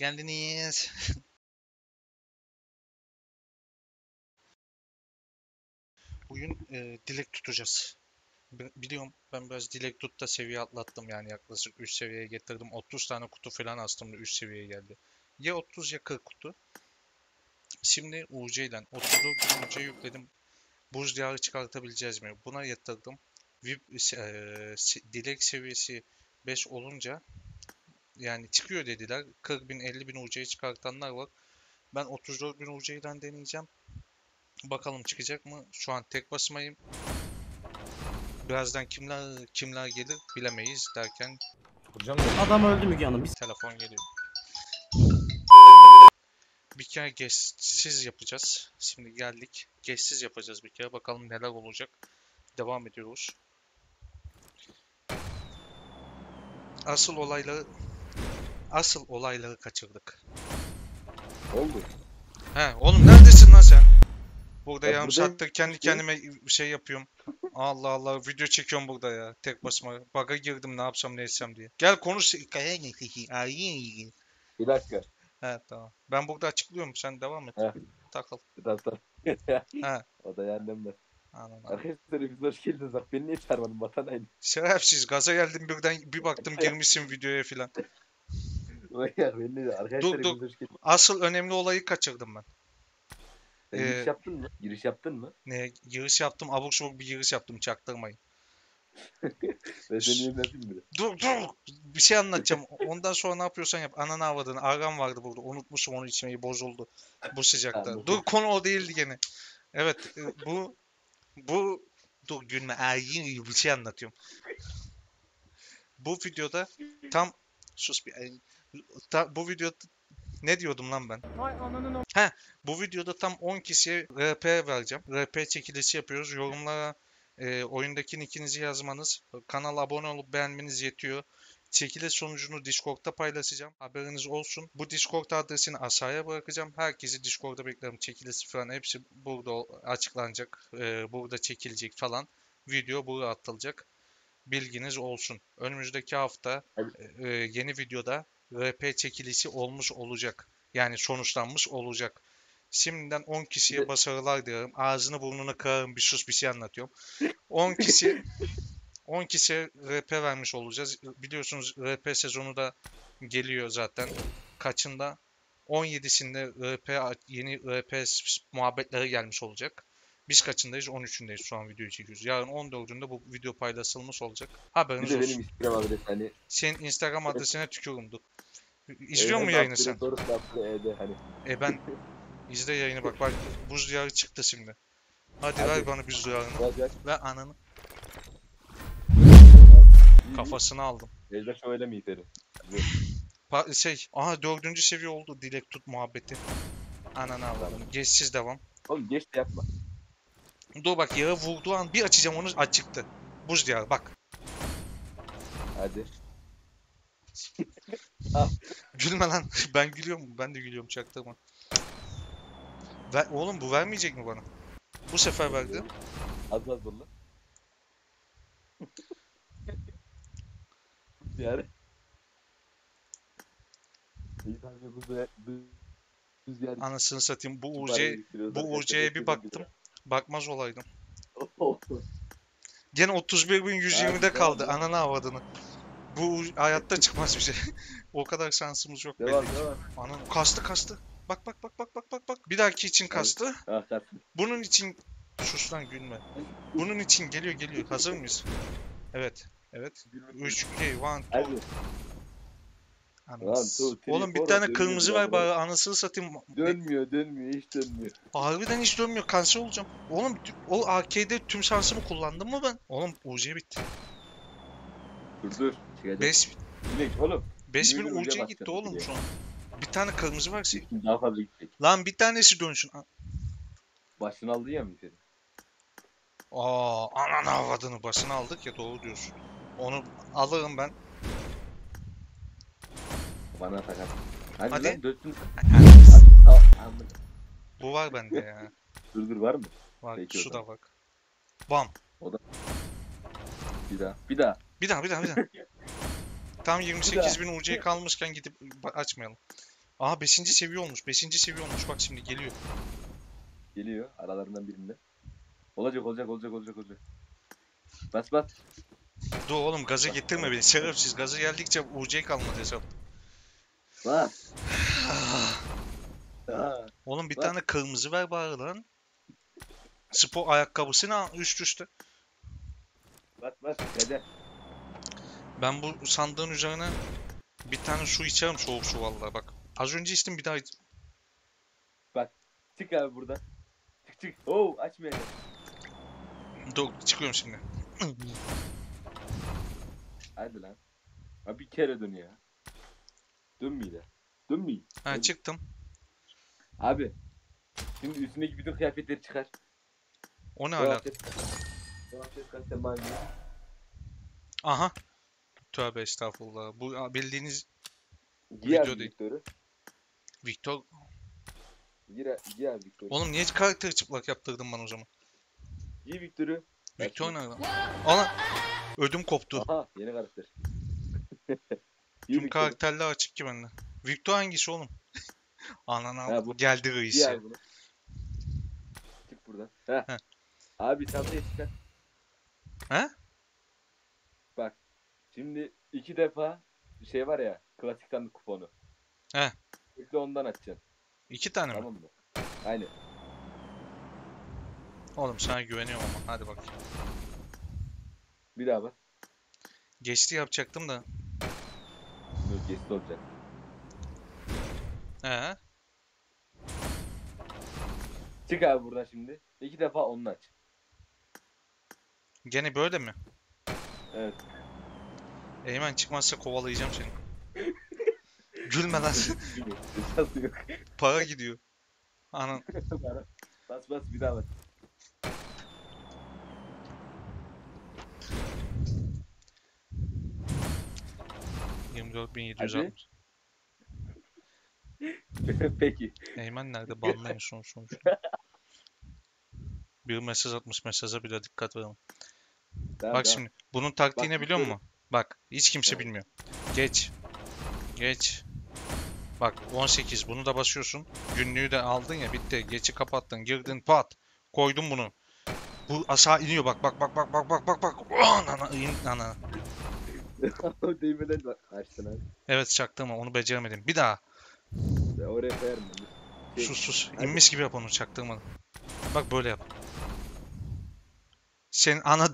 geldiniz. Bugün dilek tutacağız. Biliyorum ben biraz dilek tutta seviye atlattım yani yaklaşık 3 seviyeye getirdim. 30 tane kutu falan astım da 3 seviyeye geldi. Ya 30 ya 40 kutu. Şimdi UC ile 34 UC yükledim. Buz diyarı çıkartabileceğiz mi? Buna yatırdım. VIP, dilek seviyesi 5 olunca yani çıkıyor dediler. 40 bin 50 bin UC'yi çıkartanlar var. Ben 34 bin UC'den deneyeceğim. Bakalım çıkacak mı? Şu an tek basmayayım. Birazdan kimler gelir bilemeyiz derken Adam öldü Müge Hanım. telefon geliyor. Bir kere geçsiz yapacağız. Şimdi geldik. Geçsiz yapacağız bir kere. Bakalım neler olacak. Devam ediyoruz. Asıl olayları kaçırdık. Oldu. He oğlum neredesin lan sen? Burada Ya yarım buradayım. saattir kendi kendime şey yapıyorum. Allah Allah video çekiyorum burada ya. Tek başıma. Bug'a girdim ne yapsam ne etsem diye. Gel konuş. Bir dakika. He tamam. Ben burada açıklıyorum. Sen devam et. Heh. Takıl. Tamam. He. O da annem de. Anladım. Arkadaşlar biz hoş geldiniz. Bak beni niye çağırmadın? Vatan haini. Şerefsiz. Gaza geldim birden bir baktım girmişsin videoya filan. Bak ya beni de. Arkadaşlar Dur, biz dur. hoş geldiniz. Asıl önemli olayı kaçırdım ben. Sen giriş yaptın mı? Giriş yaptın mı? Ne giriş yaptım. Abuk subuk bir giriş yaptım. Çaktırmayın. Ben seni yemezdim bile. Dur dur. Bir şey anlatacağım. Ondan sonra ne yapıyorsan yap. Ananı avradını. Ağam vardı burada. Unutmuşum onu içmeyi. Bozuldu. Bu sıcakta. Anladım. Dur konu o değildi gene. Evet. Bu dur gülme. Bir şey anlatıyorum. Bu videoda tam sus bir bu videoda ne diyordum lan ben? Bu videoda tam 10 kişiye RP vereceğim. RP çekilişi yapıyoruz. Yorumlara oyundaki nickinizi yazmanız, kanala abone olup beğenmeniz yetiyor. Çekiliş sonucunu Discord'da paylaşacağım. Haberiniz olsun. Bu Discord adresini aşağıya bırakacağım. Herkesi Discord'da beklerim. Çekiliş falan hepsi burada açıklanacak. Burada çekilecek falan. Video burada atılacak. Bilginiz olsun. Önümüzdeki hafta yeni videoda RP çekilişi olmuş olacak. Yani sonuçlanmış olacak. Şimdiden 10 kişiye başarılar dilerim. Ağzını burnunu kırarım bir sus bir şey anlatıyorum. 10 kişi 10 kişiye RP vermiş olacağız. Biliyorsunuz RP sezonu da geliyor zaten. Kaçında? 17'sinde yeni RP muhabbetleri gelmiş olacak. Biz kaçındayız? 13'ündeyiz şu an videoyu çekiyoruz. Yarın 14'ünde bu video paylaşılmış olacak. Bir Haberiniz de benim olsun. Instagram adresi hani. Senin Instagram adresine tükürüm. İzliyor mu yayını sen? Hani. Ben izle yayını bak. Bak buz diyarı çıktı şimdi. Hadi Hadi. ver bana buz diyarını. Olacak. Ve ananı kafasını aldım. Ejder şöyle mi iteri? Aha 4. seviye oldu dilek tut muhabbeti. Ananı aldım. Geçsiz devam. Oğlum geç de yapma. Dur bak yere vurduğu an bir açacağım onu açıktı. Buz diyarı bak. Hadi. Gülme lan. Ben gülüyorum. Ben de gülüyorum çaktırma. Oğlum bu vermeyecek mi bana? Bu sefer verdi. Az vurla. Yani. İyi tabii buz yer. Anasını satayım. Bu Bu UC'ye bir baktım. Bakmaz olaydım. Gene 31.120'de kaldı. Ananı avradını. Bu hayatta çıkmaz bir şey. O kadar şansımız yok belli ki. Devam. Ananı kastı. Bak. Bir dahaki için kastı. Bunun için sus lan gülme. Bunun için geliyor. Hazır mıyız? Evet. 3 2 1 Hadi. 2 Oğlum bir tane kırmızı ver bari anasını satayım. Dönmüyor hiç dönmüyor. Harbiden hiç dönmüyor. Kanser olacağım. Oğlum o AK'de tüm şansımı kullandım mı ben? Oğlum UC bitti. Dur. 5 Bilek oğlum. 5000 Yürü, UC uca gitti bakacağım oğlum diye. şu an. Bir tane kırmızı verse. Daha fazla gidecek. Lan bir tanesi dönsün. Başını aldı ya mı seni? Ananı avradını başını aldık ya doğru diyorsun. Onu alırım ben. Bana takat. Hadi. Lan dönsün. Bu var bende ya. Dur var mı? Var Peki, şu o da bak. Bam. Bir daha. Bir daha. Tam 28.000 UC kalmışken gidip açmayalım. Aha 5. seviye olmuş. 5. seviye olmuş. Bak şimdi geliyor. Geliyor aralarından birinde. Olacak. Bas bas. Dur oğlum gaza getirme beni. Şerefsiz. Gazı geldikçe UC kalmadı hesap. Bas. Aa, Oğlum bir Bak. tane kırmızı ver bari lan. Spor ayakkabısını üst üste. bas. Dede. Ben bu sandığın üzerine bir tane su içerim, soğuk su vallahi bak. Az önce içtim, bir daha Çık abi buradan. Çık. Oo açmayacak. Dur çıkıyorum şimdi. Hadi lan. Abi bir kere dön ya. Dönmüyor. Ha çıktım. Abi. Şimdi üstündeki bütün kıyafetleri çıkar. O ne Dolap alaka? ses kaç. Dolap ses kaç sen bana diyor. Aha. Tövbe estağfurullah. Bu bildiğiniz Giy video abi değil. Victor'u. Victor. Giy abi Victor'u. Oğlum niye karakteri çıplak yaptırdın bana o zaman? Giy Victor'u. Victor nerede? Ana. Ödüm koptu. Aha yeni karakter. Giy Tüm Victor'u. karakterler açık ki bende. Victor hangisi oğlum? Anana Ha, bu. geldi Giy reis ya. abi bunu. Çık buradan. Heh. Heh. Abi çantayı çıkar. He? Bak. Şimdi 2 defa şey var ya. Klasik sandık kuponu. He. İlk ondan açacaksın. 2 tane mi? Tamam mı? Aynen. Oğlum sana güveniyorum ama. Hadi bak. Bir daha bak. Geçti yapacaktım da. Dur geçti olacak. He. Çık abi buradan şimdi. 2 defa onu aç. Gene böyle mi? Evet. Eymen çıkmazsa kovalayacağım seni. Gülme lan. Esası yok. Para gidiyor. Anan. Bas bir daha bas. Hadi. 24.760. Peki. Eymen nerede? Banlayın sonuçta. Bir mesaj atmış, mesaja bile dikkat verin. Tamam, Bak şimdi bunun taktiğini Bak, biliyor şöyle. musun? Bak hiç kimse Evet. bilmiyor. Geç. Geç. Bak 18 bunu da basıyorsun. Günlüğü de aldın ya, bitti. Geçi kapattın, girdin, pat. Koydun bunu. Bu aşağı iniyor, bak. Ana ana. Değmeden bak. Açtın abi. Evet çaktım ama onu beceremedim. Bir daha. Ben oraya koyarım ben. Şey, Sus. hadi. İnmiş gibi yap onu, çaktırmadım. Bak böyle yap. Senin ana...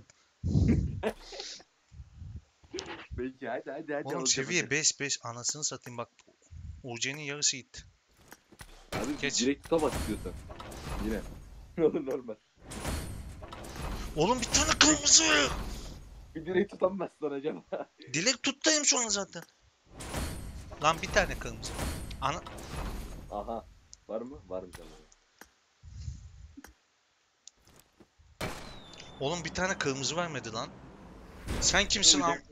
Peki hadi. Oğlum olacak, seviye hadi. 5 anasını satayım bak. UC'nin yarısı gitti. Abi Geç. direkt tuta bas istiyorsan. Yine. Olur normal. Oğlum bir tane kırmızı. Bir direkt tutamazsın acaba. Dilek tuttayım şu an zaten. Lan bir tane kırmızı. Ana... Aha. Var mı? Var mı canım? Oğlum bir tane kırmızı vermedi lan. Sen kimsin lan?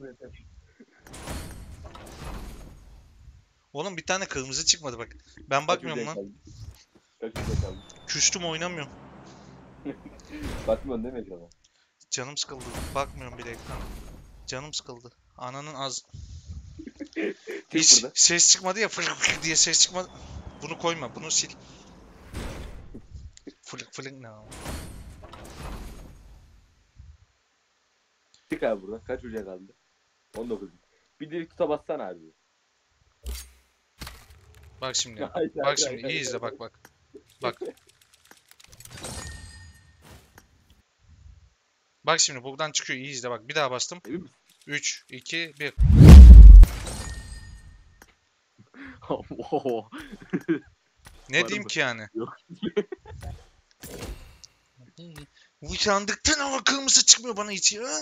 Oğlum bir tane kırmızı çıkmadı bak. Ben bakmıyorum lan. Kaç ucak kaldı? Küstüm, oynamıyorum. Bakmıyorsun değil mi ekrana? Canım sıkıldı. Bakmıyorum bile ekrana. Canım sıkıldı. Ananın az... Çık Hiç buradan. ses çıkmadı ya, fırık fırık diye ses çıkmadı. Bunu koyma, bunu sil. Fırık fırık ne abi? Çık abi buradan. Kaç ucak kaldı? 19. Bir direkt tuta bassana abi. Bak şimdi. Hayır, Bak hayır, şimdi hayır, iyi izle, bak. Bak. Bak şimdi buradan çıkıyor, iyi izle bak. Bir daha bastım. Emin misin? 3, 2, 1. Oho. Ne Var diyeyim mı? ki yani? Yok. Bu sandıktan ama kırmızı çıkmıyor bana hiç ya.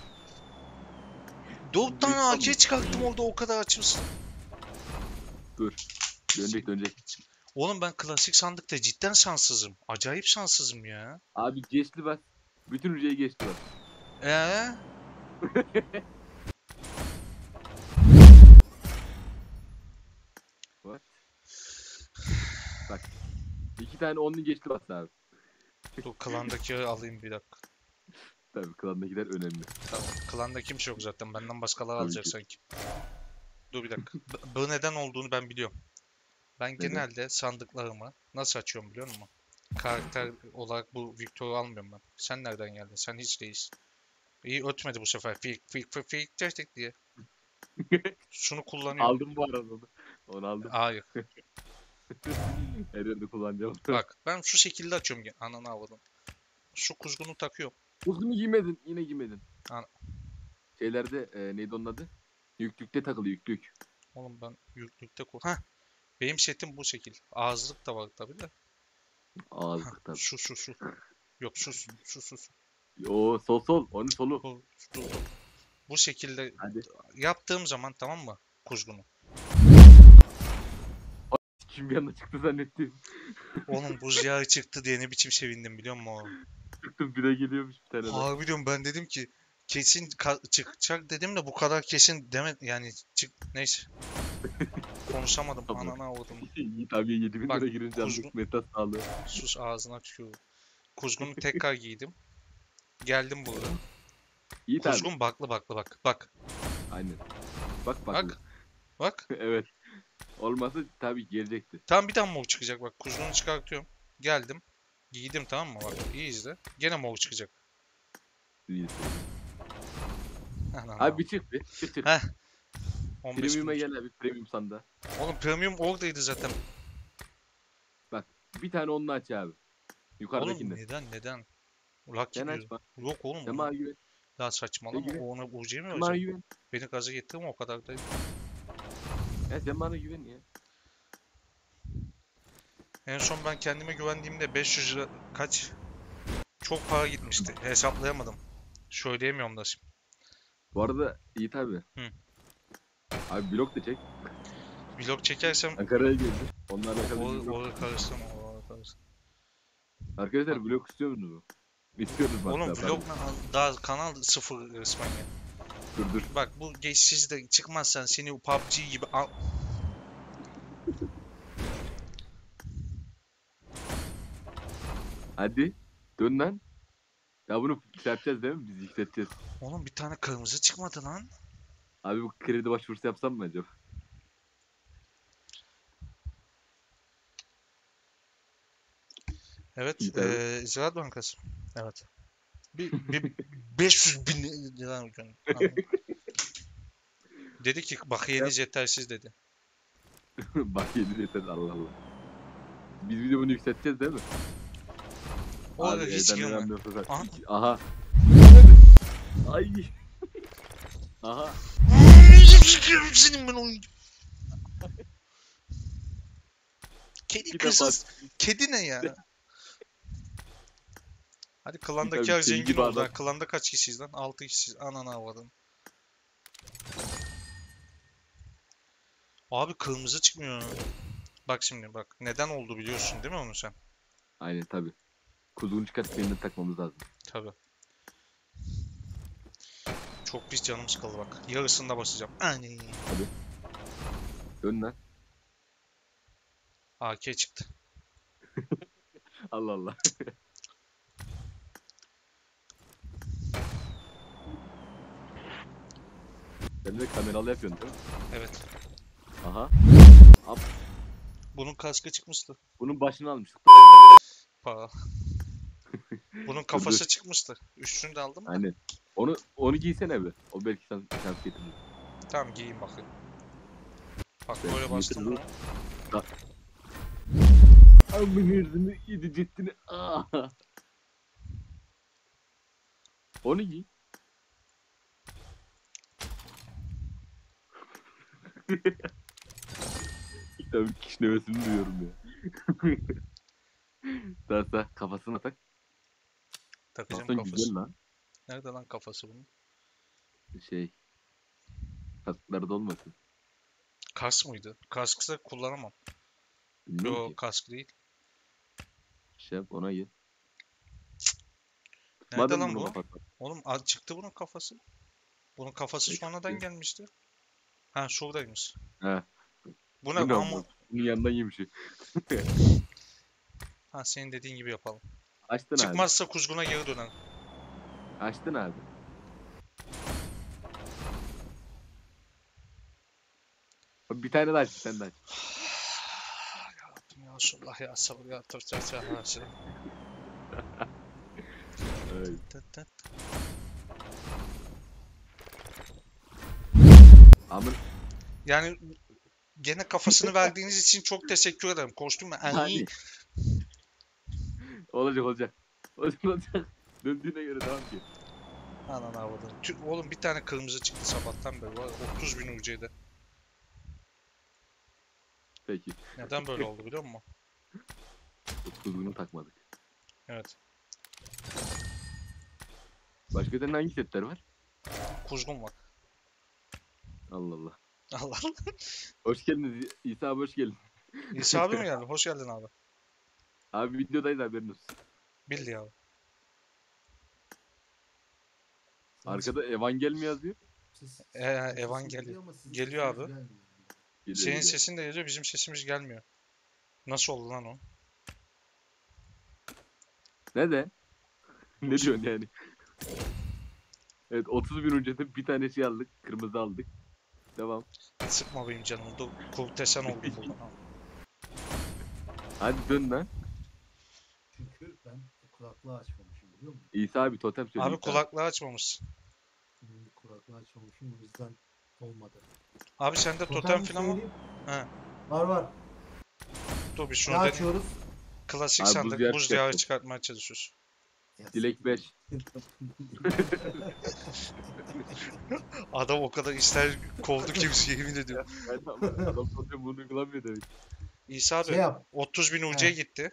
4 tane AK çıkarttım orada, o kadar açımsın. Dur. Dönecek. Oğlum ben klasik sandıkta cidden şanssızım. Acayip şanssızım ya. Abi geçti bak. Bütün ucayı geçti bak. Ee? Bak. Bak. 2 tane onlu geçti bak abi. Dur klandaki alayım bir dakika. Tabii klandakiler önemli. Tamam. Klanda kimse yok zaten. Benden başkaları Tabii alacak ki. sanki. Dur bir dakika. Bu neden olduğunu ben biliyorum. Ben Neden? genelde sandıklarımı nasıl açıyorum biliyor musun? Karakter olarak bu Victor'u almıyorum ben. Sen nereden geldin? Sen hiç değilsin. İyi ötmedi bu sefer. Fik fik fik fik tek diye. Şunu kullanıyorum. Aldım bu arada onu. Onu aldım. Hayır. Her yerde kullanacağım. Bak ben şu şekilde açıyorum. Ananı avradım. Şu kuzgunu takıyorum. Kuzgunu giymedin. Yine giymedin. An- Şeylerde neydi onun adı? Yüklükte takılı yüklük. Oğlum ben yüklükte Heh. Benim setim bu şekil. Ağızlık da var tabii de. Ağızlık tabii. Şu. Yok şu. O sol. Onun solu. Bu. Bu şekilde Hadi. yaptığım zaman tamam mı? Kuzgunu. Kim bir anda çıktı zannettim. Oğlum buz yağı çıktı diye ne biçim sevindim biliyor musun? Çıktım bir de geliyormuş bir tane de. Harbi diyorum ben dedim ki kesin çıkacak dedim de bu kadar kesin deme yani neyse. Konuşamadım Tamam. anana avradım. Yiğit abiye 7000 Bak, lira girince kuzgun- aldık meta sağlığı. Sus ağzına tükürüyorum. Kuzgunu tekrar giydim. Geldim burada. Yiğit abi. Kuzgun baklı bak. Bak. Aynen. Bak. Bak. Evet. Olmasa tabii gelecekti. Tam bir tane mor çıkacak bak. Kuzgunu çıkartıyorum. Geldim. Giydim tamam mı? Bak iyi izle. Gene mor çıkacak. Yiğit. Ananı Abi bir çık bir. Çık. Heh. 15 Premium'a bin. gel abi. Premium sanda. Oğlum premium oradaydı zaten. Bak bir tane onunla aç abi. Oğlum Yukarıdakinde. neden? Lucky Sen diyor. açma. Yok oğlum. Sen bana güven. Daha Sen saçmalama. güven. O ona UC mi Sen bana olacak? güven. Beni gaza getirme o kadar da. Sen bana güven ya. En son ben kendime güvendiğimde 500 lira kaç? Çok para gitmişti. Hesaplayamadım. Söyleyemiyorum da şimdi. Bu arada Yiğit abi. Hı. Abi blok da çek. Vlog çekersem Ankara'ya geldi. Onunla alakalı bir blok. oraya karıştırma. Arkadaşlar blok istiyor musunuz? İstiyoruz bak. Oğlum zaten. vlog daha kanal sıfır resmen ya. Dur. Bak bu geçsiz de çıkmazsan seni PUBG gibi Hadi. Dön lan. Ya bunu şey yapacağız değil mi? Biz yükselteceğiz. Oğlum bir tane kırmızı çıkmadı lan. Abi bu kredi başvurusu yapsam mı acaba? Evet, İyi tabii. Ziraat Bankası. Evet. Bir 500 bin lira gönderdim. Dedi ki bakiyeniz yetersiz dedi. Bak yedi yeter Allah Allah. Biz bir de bunu yükselteceğiz değil mi? Orada Abi hiç evden girme. önemli olsa- Aha. Aha. Ay. Aha. Senin ben oyun. Kedi Bir kızsız. Kedi ne ya? Hadi klandaki Tabii, kedi zengin gibi oldu. adam. Ha. Klanda kaç kişiyiz lan? 6 kişiyiz. Ananı avradım. Abi kırmızı çıkmıyor. Bak şimdi bak. Neden oldu biliyorsun değil mi onu sen? Aynen tabi. Kuzgun çıkartıp yeniden takmamız lazım. Tabii. Çok pis canım sıkıldı bak. Yarısında basacağım. Ani. Dön lan. AK çıktı. Allah Allah. Sen de kameralı yapıyorsun değil mi? Evet. Aha. Bunun kaskı çıkmıştı. Bunun başını almıştık. Para. Bunun kafası çıkmıştı. Üstünü de aldım da. Aynen. Onu giysene be. O belki şans getirir. Tamam giyeyim bakayım. Bak Ben böyle bastım getirdim. bunu. Amın hırzını yedi ciddini. Ah. Onu giy. Tabii kişnemesini duyuyorum ya. Daha kafasına tak. Takacağım Aslında kafası. güzel lan. Nerede lan kafası bunun? Şey. Kasklarda olmasın. Kask mıydı? Kasksa kullanamam. Bilmiyorum Yo ki. kask değil. Şey yap ona gel. Nerede Madem lan bunu bu? kapatma. Oğlum çıktı bunun kafası. Bunun kafası Ne sonradan çıktı? gelmişti. Ha şuradaymış. He. Bu ne Bu ne ama? ama? Bunun yanından yemiş. Ha senin dediğin gibi yapalım. Açtın abi. Çıkmazsa kuzguna geri dönelim. Açtın abi. Bir tane daha aç, bir tane daha aç. Resulullah ya sabır ya tırtır ya Resulullah. Evet. Tıt tıt. Amın Yani gene kafasını verdiğiniz için çok teşekkür ederim. Koştum ben. hani olacak olacak. Olacak. Döndüğüne göre devam ki. Anan avladım. Oğlum bir tane kırmızı çıktı sabahtan beri. Var ya, 30.000 UC'de. Peki. Neden böyle oldu biliyor musun? Kuzgunu takmadık. Evet. Başka senin hangi setler var? Kuzgun var. Allah Allah. Allah. Hoş geldiniz İsa abi, hoş geldin. İsa abi mi geldi? Hoş geldin abi. Abi videodayız, haberin olsun. Bildi abi. Arkada Evangel mi yazıyor? Evan geliyor. Geliyor abi. Geliyor, Senin geliyor. sesin de geliyor, bizim sesimiz gelmiyor. Nasıl oldu lan o? Ne de? Ne diyorsun yani? Evet, 30 bin önceden bir tane şey aldık. Kırmızı aldık. Devam. Sıkma benim canımı. Dur, kurtesan oldum buradan. Hadi dön lan. Çünkü ben kulaklığı açmamışım biliyor musun? İsa abi totem söyle. Abi İsa. kulaklığı açmamışsın. Kulaklığı açmamışım o yüzden olmadı. Abi sende totem falan var. söyleyeyim. He. Var. Dur bir Ne şunu deneyim. açıyoruz? Klasik Abi buz sandık diyarı buz diyarı çıkartacağız. çıkartmaya çalışıyoruz. Dilek 5. Adam o kadar ister kovdu kimse yemin ediyorum. Adam totem bunu uygulamıyor demek. İsa abi Şey yap. 30.000 UC He. gitti.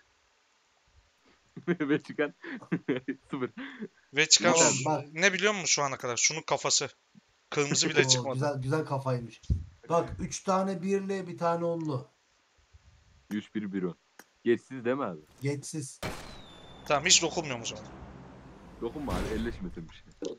Ve çıkan 0. Ve çıkan Tamam, bak. ne biliyor musun şu ana kadar? Şunun kafası. Kırmızı bile Oo, çıkmadı. güzel kafaymış. Bak 3 tane birli bir tane onlu. 101 1 o. Geçsiz değil mi abi? Geçsiz. Tamam hiç dokunmuyorum o zaman. Dokunma abi, elleşmesin bir şey.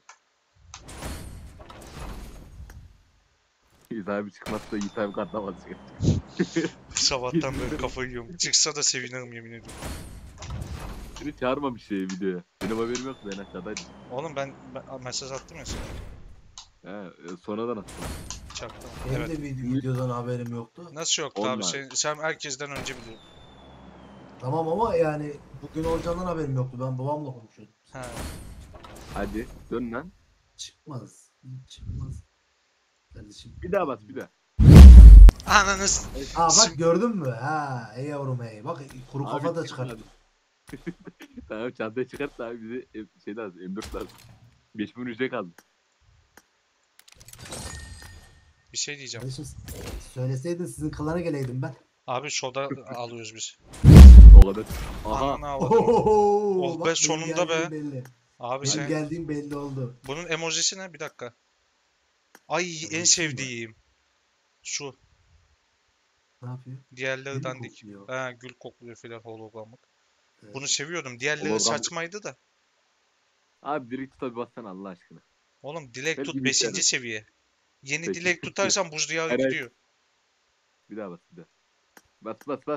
İsa abi çıkmazsa İsa abi katlamaz çıkar. Sabahtan beri kafayı yiyorum. Çıksa da sevinirim yemin ediyorum. Seni çağırmamış videoya. Benim haberim yok, ben aşağıdaydım. Oğlum ben mesaj attım ya sana. He, sonradan attım. Çaktım. Benim Evet. de videodan haberim yoktu. Nasıl yoktu abi? Online. Sen herkesten önce biliyorsun. Tamam ama yani bugün olacağından haberim yoktu. Ben babamla konuşuyordum. Ha. Hadi dön lan. Çıkmaz. Çıkmaz. Kardeşim. Bir daha bas, bir daha. Ananız. Aa bak gördün mü? Ha, ey yavrum ey. Bak kuru Abi kafa da çıkma çıkar. hadi. Tamam, çantayı çıkart da abi, bize şey lazım, M4 lazım. 5000 ücret kaldı. Bir şey diyeceğim. Kardeşim söyleseydin sizin klana geleydim ben. Abi soda alıyoruz biz. O kadar. Aha. Ananı avladım. Ohoho, Oh be, bak benim sonunda be. geldiğim Belli. Abi Benim sen geldiğim belli oldu. bunun emojisi ne? Bir dakika. Ay en Emojisi mi sevdiğim. Şu. Ne yapıyor? Diğerleri Gül dandik. kokluyor. Ha, gül kokluyor filan hologramlık. Evet. Bunu seviyordum. Diğerleri Hologram- saçmaydı da. Abi direkt tuta bir bassana Allah aşkına. Oğlum dilek Belki tut bir 5. tane. seviye. Yeni Peki. dilek tutarsan buz diyarı Hayır, hayır. gidiyor. Bir daha bas, bir daha. Bas.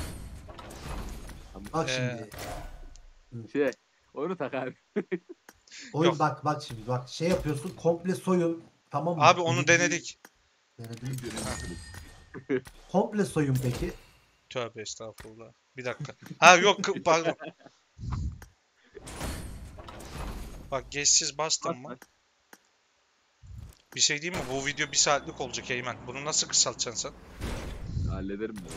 Bak Ee, şimdi. Şey, oyunu tak abi. Oyun Yok. bak şimdi bak şey yapıyorsun komple soyun tamam mı? Abi onu Birinci- denedik. Denedim. Komple soyun peki. Tövbe estağfurullah. Bir dakika. Ha yok pardon. Bak geçsiz bastım mı? Bir şey diyeyim mi? Bu video 1 saatlik olacak Eymen. Bunu nasıl kısaltacaksın sen? Hallederim ben.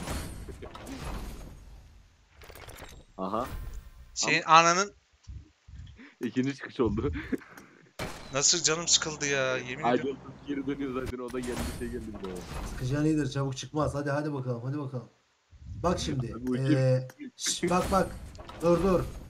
Aha. Senin ananın İkinci çıkış oldu. nasıl canım sıkıldı ya yemin Haydi ediyorum. olsun, geri dönüyor zaten, o da geldi, şey geldi bir daha. Sıkacağın iyidir çabuk çıkmaz. Hadi bakalım hadi bakalım. Bak şimdi. Abi, bu Bak. Dur.